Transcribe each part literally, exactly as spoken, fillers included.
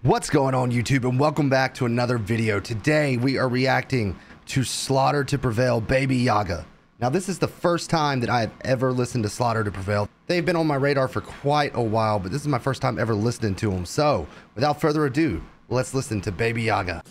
What's going on YouTube, and welcome back to another video. Today we are reacting to Slaughter To Prevail, Baby Yaga. Now this is the first time that I have ever listened to Slaughter To Prevail. They've been on my radar for quite a while, but this is my first time ever listening to them. So without further ado, let's listen to Baby Yaga.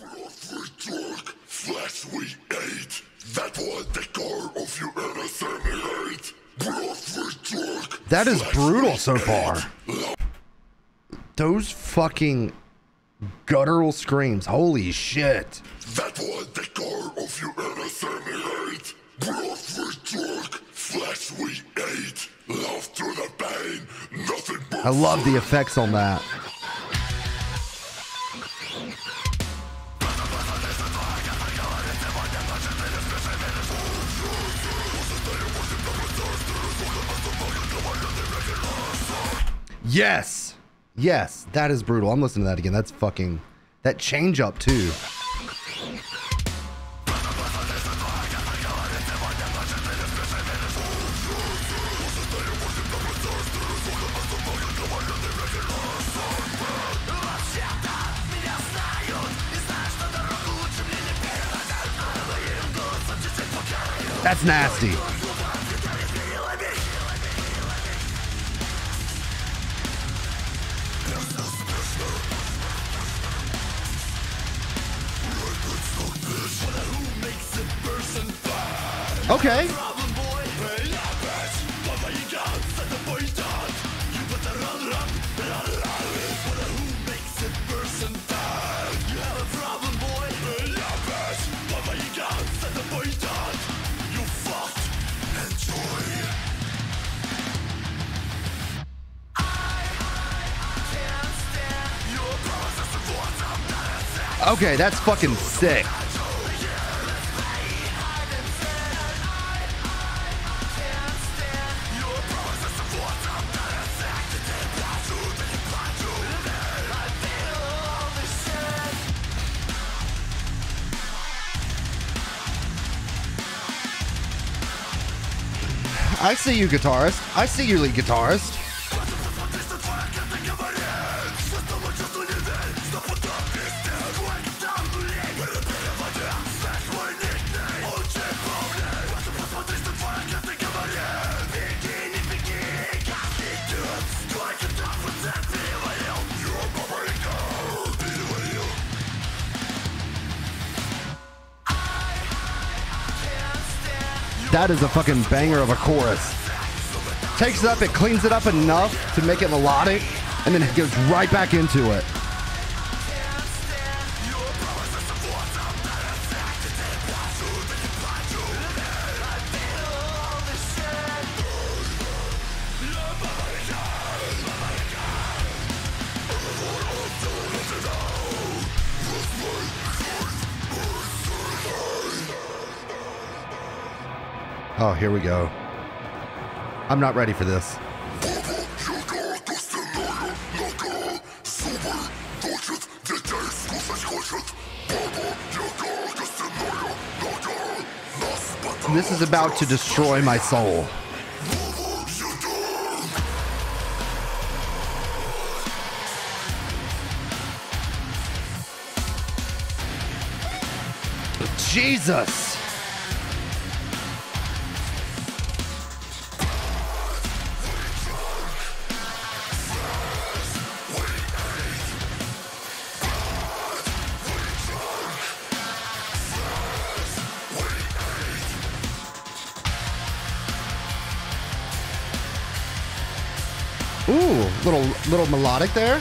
That is brutal so far. Those fucking guttural screams, holy shit. That was the core of your innocent hate. Blood we drunk, flesh we ate. Love through the pain, nothing but I love the effects on that. Yes. Yes, that is brutal. I'm listening to that again. That's fucking... That change up, too. That's nasty. Okay. Okay, that's fucking sick. I see you, guitarist. I see you, lead guitarist. That is a fucking banger of a chorus. Takes it up, it cleans it up enough to make it melodic, and then it goes right back into it. Oh, here we go. I'm not ready for this. This is about to destroy my soul. Jesus! Ooh, little little melodic there.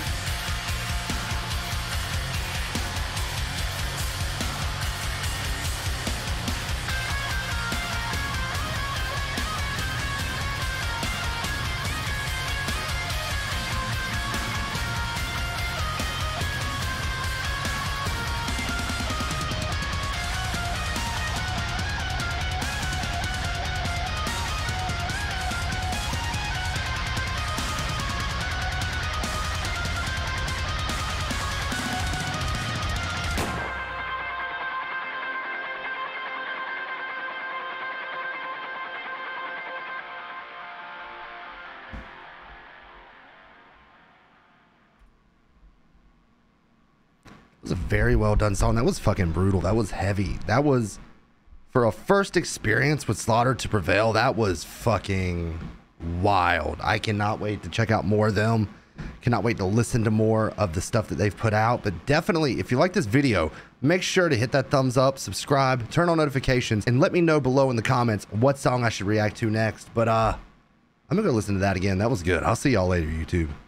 It was a very well done song. That was fucking brutal. That was heavy. That was, for a first experience with Slaughter to Prevail, that was fucking wild. I cannot wait to check out more of them. Cannot wait to listen to more of the stuff that they've put out. But definitely, if you like this video, make sure to hit that thumbs up, subscribe, turn on notifications, and let me know below in the comments what song I should react to next. But uh, I'm gonna go listen to that again. That was good. I'll see y'all later, YouTube.